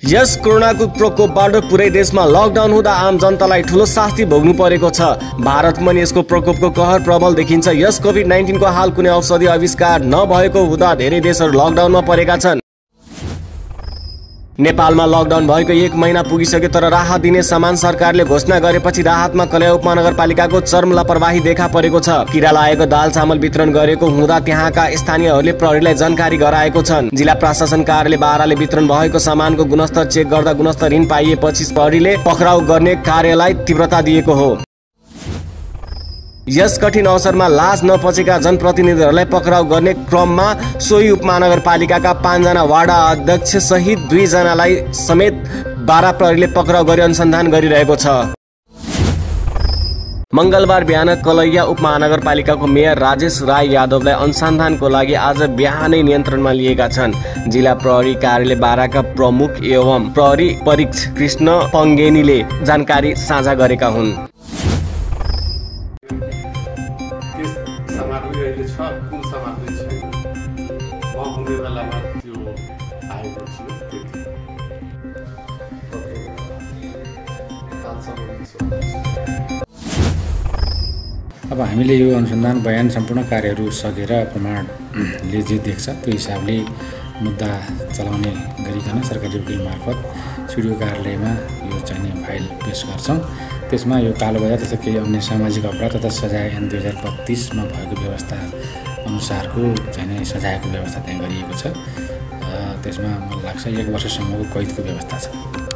यस कोरोनाको प्रकोपबाट पुरै देशमा लकडाउन हुँदा आम जनतालाई ठूलो शास्ति भोग्नु परेको छ। भारतमा पनि यसको प्रकोपको कहर प्रबल देखिन्छ। यस कोभिड-19 को हाल कुनै औषधि आविष्कार नभएको हुँदा धेरै देशहरू लकडाउनमा परेका छन्। नेपालमा लकडाउन भएको 1 महिना पुगिसक्यो, तर राहत दिने समान सरकारले घोषणा गरेपछि राहतमा कलया उपमहानगरपालिकाको चरम लापरवाही देखा परेको छ। किरा लागेको दाल चामल वितरण गरेको हुँदा त्यहाँका स्थानीयहरूले प्रहरीलाई जानकारी गराएको छन्। जिल्ला प्रशासन कार्यालय बाराले वितरण भएको सामानको गुणस्तर चेक गर्दा गुणस्तरहीन पाइएपछि प्रहरीले पक्राउ गर्ने कार्यलाई तीव्रता दिएको हो। यस कठिन अवसरमा लाज नपचेका जनप्रतिनिधिहरूलाई पक्राउ गर्ने क्रममा सोही उपमहानगरपालिकाका 5 जना वार्ड अध्यक्ष सहित 2 जनालाई समेत बारा प्रहरीले पक्राउ गरी अनुसन्धान गरिरहेको छ। मंगलबार बिहान कलैया उपमहानगरपालिकाको मेयर राजेश राय यादवलाई अनुसन्धानको लागि आज बिहानै नियन्त्रणमा लिएका छन्। जिल्ला प्रहरी कार्यालय बाराका प्रमुख एवं प्रहरी परीक्षक कृष्ण पंगेनीले जानकारी साझा गरेका हुन्। कुन सामग्री छैन हुने बेलामा त्यो आएको थियो। अब हामीले यो अनुसन्धान बयान सम्पूर्ण कार्यहरू सकेर प्रमाणले जे देख्छ त्यो हिसाबले मुद्दा चलाउने गरिकन सरकारी वकिल मार्फत सिडिओ कार्यालयमा यो चाहिने फाइल पेश गर्छौँ। त्यसमा यो कालोबजार तथा केही अन्य सामाजिक अपराध तथा सजाय ऐन 2032 मा भएको व्यवस्था अनुसारको चाहिने सजायको व्यवस्था त्यहाँ गरिएको छ। त्यसमा मलाई लाग्छ 1 वर्षसम्मको कैदको व्यवस्था छ।